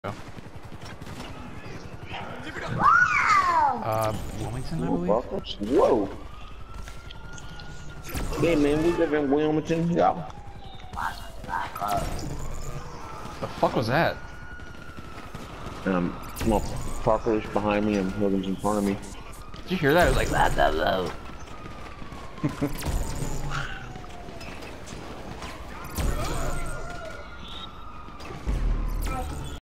Go. Wilmington, I believe. Whoa. Yeah, man, we live in Wilmington, y'all. The fuck was that? Well, Parker's behind me and Hogan's in front of me. Did you hear that? It was like, blah, blah, blah.